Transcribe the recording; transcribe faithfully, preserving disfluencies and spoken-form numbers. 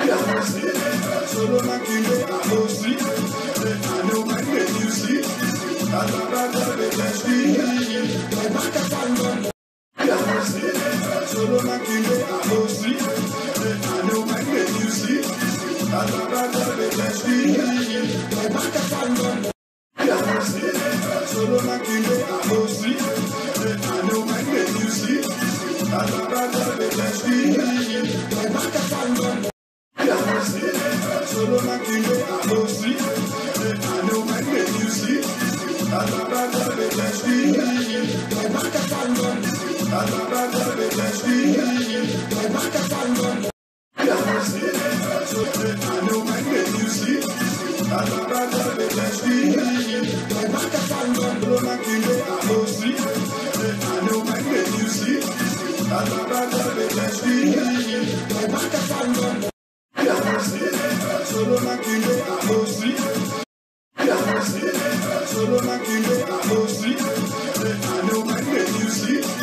Solo Makinde, I will see. I know my way you see. I'm a brother, they can see. I'm a captain. I will see. Solo Makinde, I will see. I know my way you see. I'm a brother, they can see. I'm a captain. I will see. Solo Makinde, I will see. I know my way you see. I'm a brother, they can see. I'm a captain. Solo Makinde, I will see. I know my way you see. I'm a brother, they can see. I'm a captain. I'm a brother, they can see. I'm a captain. I will see. I know my way you see. I'm a brother, they can see. I'm a captain. Solo Makinde, I will see. I know my way you see. I'm a brother, they can see. I'm a captain. Solo Makinde, I will see. Solo Makinde, I will see.